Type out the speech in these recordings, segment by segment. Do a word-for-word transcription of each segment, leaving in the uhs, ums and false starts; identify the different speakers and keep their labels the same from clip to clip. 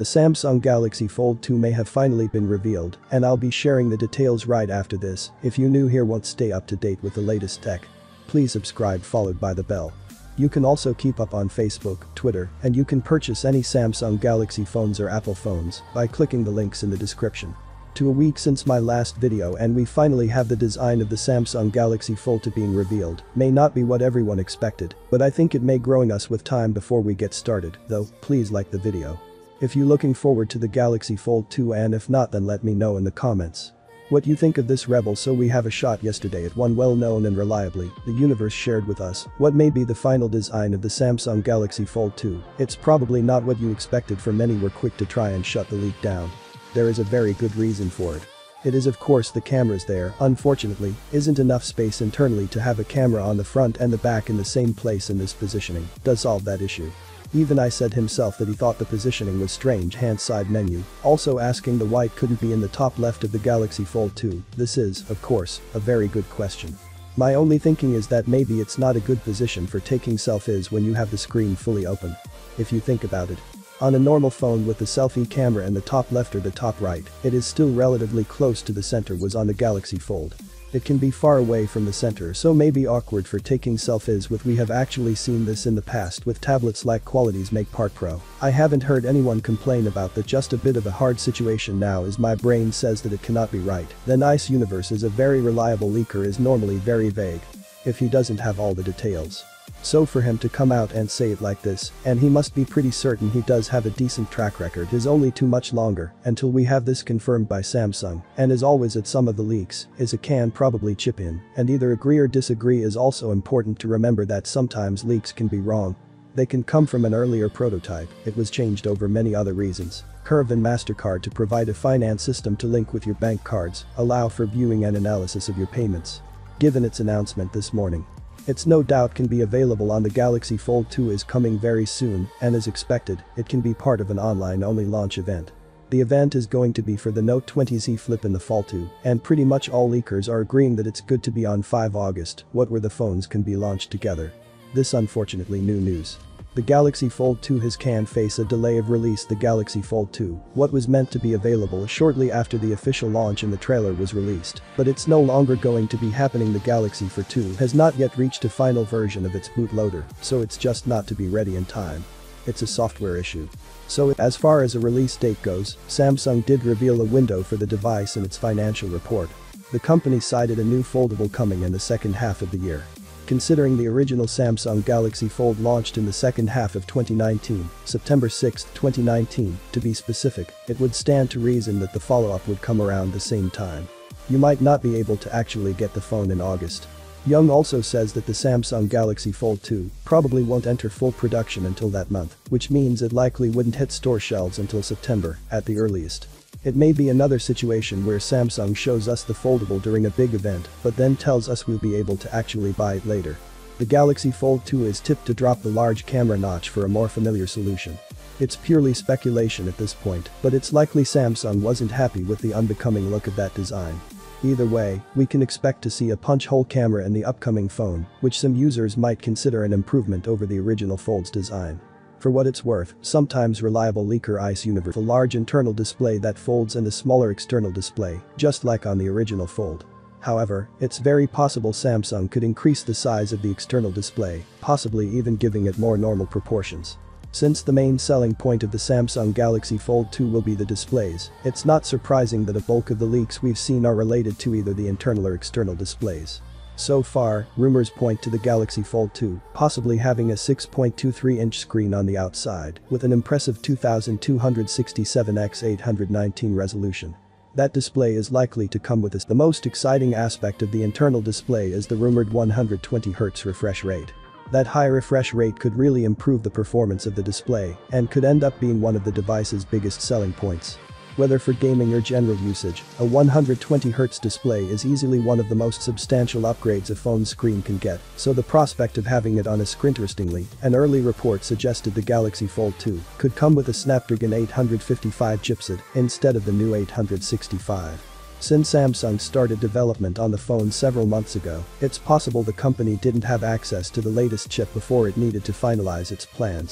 Speaker 1: Samsung Galaxy Fold two may have finally been revealed, and I'll be sharing the details right after this. If you're new here, want to stay up to date with the latest tech, please subscribe followed by the bell. You can also keep up on Facebook, Twitter, and you can purchase any Samsung Galaxy phones or Apple phones by clicking the links in the description. To a week since my last video and we finally have the design of the Samsung Galaxy Fold two being revealed. May not be what everyone expected, but I think it may growing us with time before we get started, though, please like the video if you're looking forward to the Galaxy Fold two, and if not, then let me know in the comments what you think of this rebel. So we have a shot yesterday at one well-known and reliably, the universe shared with us what may be the final design of the Samsung Galaxy Fold two. It's probably not what you expected, for many were quick to try and shut the leak down. There is a very good reason for it. It is of course the cameras. There, unfortunately, isn't enough space internally to have a camera on the front and the back in the same place, and this positioning does solve that issue. Even I said himself that he thought the positioning was strange. Hand side menu, also asking the white couldn't be in the top left of the Galaxy Fold two. This is, of course, a very good question. My only thinking is that maybe it's not a good position for taking selfies when you have the screen fully open. If you think about it, on a normal phone with the selfie camera in the top left or the top right, it is still relatively close to the center, was on the Galaxy Fold. It can be far away from the center, so may be awkward for taking selfies with. We have actually seen this in the past with tablets like Quality's MakePart Pro. I haven't heard anyone complain about that. Just a bit of a hard situation now, as my brain says that it cannot be right. Then Ice Universe is a very reliable leaker, is normally very vague if he doesn't have all the details. So for him to come out and say it like this, and he must be pretty certain he does have a decent track record, is only too much longer until we have this confirmed by Samsung. And as always at some of the leaks, is a can probably chip in, and either agree or disagree. Is also important to remember that sometimes leaks can be wrong. They can come from an earlier prototype, it was changed over many other reasons. Curve and MasterCard to provide a finance system to link with your bank cards, allow for viewing and analysis of your payments. Given its announcement this morning, it's no doubt can be available on the Galaxy Fold two is coming very soon, and as expected, it can be part of an online-only launch event. The event is going to be for the Note twenty Z Flip in the Fold two, and pretty much all leakers are agreeing that it's good to be on five August, what where the phones can be launched together. This unfortunately new news. The Galaxy Fold two has can face a delay of release. The Galaxy Fold two, what was meant to be available shortly after the official launch and the trailer was released, but it's no longer going to be happening. The Galaxy Fold two has not yet reached a final version of its bootloader, so it's just not to be ready in time. It's a software issue. So as far as a release date goes, Samsung did reveal a window for the device in its financial report. The company cited a new foldable coming in the second half of the year. Considering the original Samsung Galaxy Fold launched in the second half of twenty nineteen, September sixth, twenty nineteen, to be specific, it would stand to reason that the follow-up would come around the same time. You might not be able to actually get the phone in August. Young also says that the Samsung Galaxy Fold two probably won't enter full production until that month, which means it likely wouldn't hit store shelves until September, at the earliest. It may be another situation where Samsung shows us the foldable during a big event, but then tells us we'll be able to actually buy it later. The Galaxy Fold two is tipped to drop the large camera notch for a more familiar solution. It's purely speculation at this point, but it's likely Samsung wasn't happy with the unbecoming look of that design. Either way, we can expect to see a punch-hole camera in the upcoming phone, which some users might consider an improvement over the original Fold's design. For what it's worth, sometimes reliable leaker Ice Universe, a large internal display that folds and a smaller external display, just like on the original Fold. However, it's very possible Samsung could increase the size of the external display, possibly even giving it more normal proportions. Since the main selling point of the Samsung Galaxy Fold two will be the displays, it's not surprising that a bulk of the leaks we've seen are related to either the internal or external displays. So far, rumors point to the Galaxy Fold two possibly having a six point two three inch screen on the outside, with an impressive two thousand two hundred sixty-seven by eight hundred nineteen resolution. That display is likely to come with this. The most exciting aspect of the internal display is the rumored one hundred twenty hertz refresh rate. That high refresh rate could really improve the performance of the display and could end up being one of the device's biggest selling points. Whether for gaming or general usage, a one hundred twenty hertz display is easily one of the most substantial upgrades a phone's screen can get, so the prospect of having it on a screen. Interestingly, an early report suggested the Galaxy Fold two could come with a Snapdragon eight fifty-five chipset instead of the new eight sixty-five. Since Samsung started development on the phone several months ago, it's possible the company didn't have access to the latest chip before it needed to finalize its plans.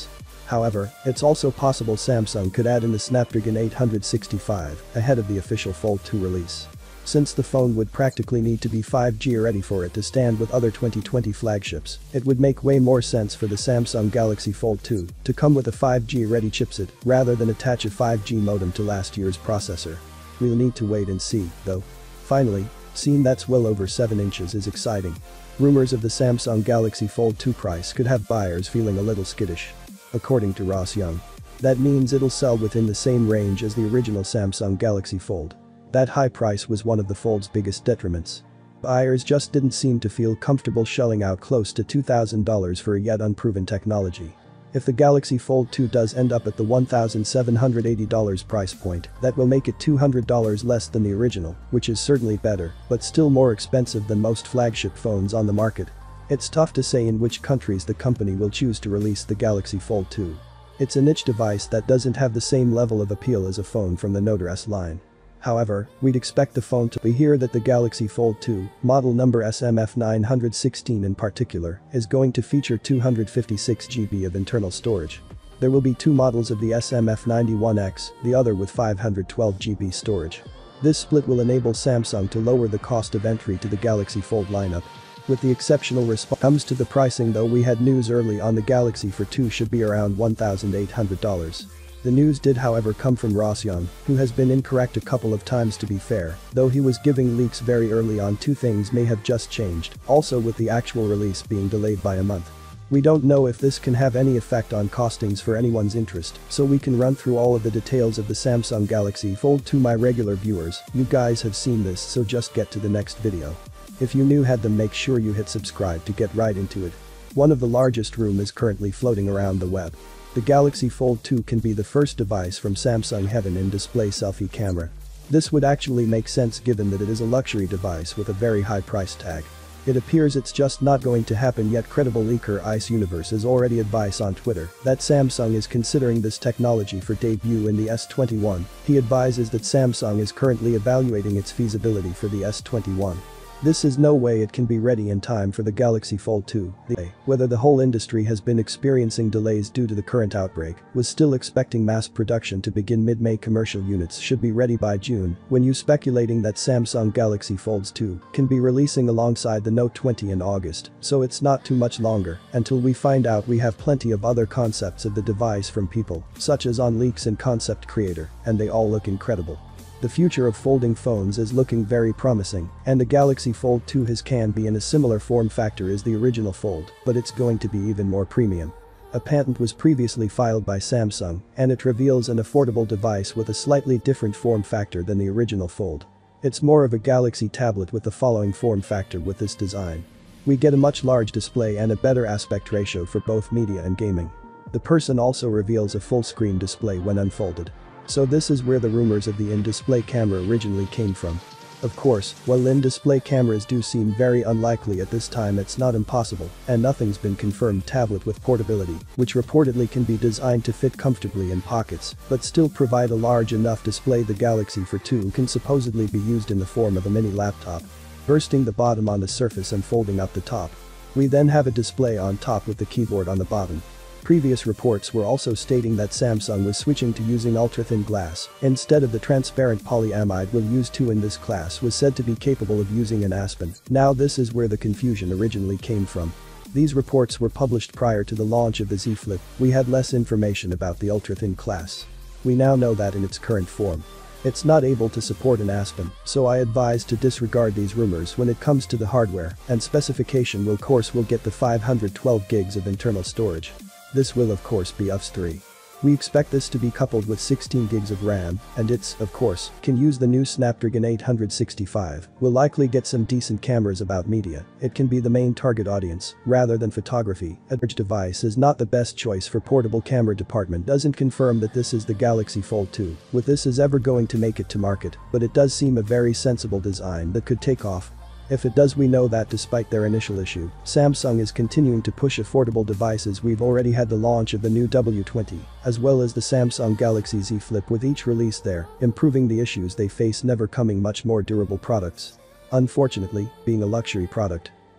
Speaker 1: However, it's also possible Samsung could add in the Snapdragon eight sixty-five ahead of the official Fold two release. Since the phone would practically need to be five G ready for it to stand with other twenty twenty flagships, it would make way more sense for the Samsung Galaxy Fold two to come with a five G ready chipset rather than attach a five G modem to last year's processor. We'll need to wait and see, though. Finally, seeing that's well over seven inches is exciting. Rumors of the Samsung Galaxy Fold two price could have buyers feeling a little skittish. According to Ross Young, that means it'll sell within the same range as the original Samsung Galaxy Fold. That high price was one of the Fold's biggest detriments. Buyers just didn't seem to feel comfortable shelling out close to two thousand dollars for a yet unproven technology. If the Galaxy Fold two does end up at the one thousand seven hundred eighty dollars price point, that will make it two hundred dollars less than the original, which is certainly better, but still more expensive than most flagship phones on the market. It's tough to say in which countries the company will choose to release the Galaxy Fold two. It's a niche device that doesn't have the same level of appeal as a phone from the Note S line. However, we'd expect the phone to. We hear that the Galaxy Fold two, model number S M F nine one six in particular, is going to feature two hundred fifty-six gigabytes of internal storage. There will be two models of the S M F ninety-one X, the other with five hundred twelve gigabytes storage. This split will enable Samsung to lower the cost of entry to the Galaxy Fold lineup. With the exceptional response comes to the pricing, though we had news early on the Galaxy Fold two should be around one thousand eight hundred dollars. The news did however come from Ross Young, who has been incorrect a couple of times to be fair, though he was giving leaks very early on. Two things may have just changed, also with the actual release being delayed by a month. We don't know if this can have any effect on costings for anyone's interest, so we can run through all of the details of the Samsung Galaxy Fold two. My regular viewers, you guys have seen this, so just get to the next video. If you new had them, make sure you hit subscribe to get right into it. One of the largest rumors is currently floating around the web. The Galaxy Fold two can be the first device from Samsung heaven in display selfie camera. This would actually make sense given that it is a luxury device with a very high price tag. It appears it's just not going to happen yet. Credible leaker Ice Universe is already advice on Twitter that Samsung is considering this technology for debut in the S twenty-one. He advises that Samsung is currently evaluating its feasibility for the S twenty-one. This is no way it can be ready in time for the Galaxy Fold two. Whether the whole industry has been experiencing delays due to the current outbreak, was still expecting mass production to begin mid-May. Commercial units should be ready by June, when you speculating that Samsung Galaxy Fold two can be releasing alongside the Note twenty in August, so it's not too much longer until we find out. We have plenty of other concepts of the device from people, such as on leaks and concept creator, and they all look incredible. The future of folding phones is looking very promising, and the Galaxy Fold two has can be in a similar form factor as the original Fold, but it's going to be even more premium. A patent was previously filed by Samsung, and it reveals an affordable device with a slightly different form factor than the original Fold. It's more of a Galaxy tablet with the following form factor. With this design, we get a much large display and a better aspect ratio for both media and gaming. The person also reveals a full screen display when unfolded. So this is where the rumors of the in-display camera originally came from. Of course, while in-display cameras do seem very unlikely at this time, it's not impossible, and nothing's been confirmed. Tablet with portability, which reportedly can be designed to fit comfortably in pockets, but still provide a large enough display. The Galaxy Fold two can supposedly be used in the form of a mini laptop, bursting the bottom on the surface and folding up the top. We then have a display on top with the keyboard on the bottom. Previous reports were also stating that Samsung was switching to using ultra-thin glass instead of the transparent polyamide we'll use to in this class was said to be capable of using an Aspen. Now this is where the confusion originally came from. These reports were published prior to the launch of the Z Flip. We had less information about the ultra-thin class. We now know that in its current form, it's not able to support an Aspen, so I advise to disregard these rumors when it comes to the hardware and specification. Will of course will get the five hundred twelve gigs of internal storage. This will of course be U F S three. We expect this to be coupled with sixteen gigs of RAM, and it's, of course, can use the new Snapdragon eight sixty-five. We'll likely get some decent cameras. About media, it can be the main target audience, rather than photography. A large device is not the best choice for portable camera. Department doesn't confirm that this is the Galaxy Fold two, with this is ever going to make it to market, but it does seem a very sensible design that could take off. If it does, we know that despite their initial issue, Samsung is continuing to push affordable devices. We've already had the launch of the new W twenty, as well as the Samsung Galaxy Z Flip, with each release there improving the issues they face, never coming much more durable products. Unfortunately, being a luxury product,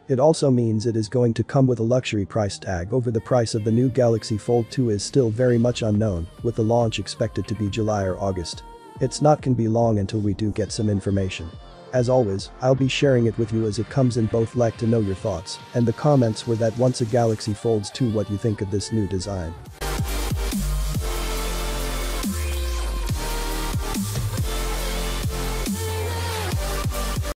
Speaker 1: It also means it is going to come with a luxury price tag. Over the price of the new Galaxy Fold two is still very much unknown, with the launch expected to be July or August. It's not gonna be long until we do get some information. As always, I'll be sharing it with you as it comes in. Both like to know your thoughts, and the comments were that once a Galaxy Folds two, what you think of this new design.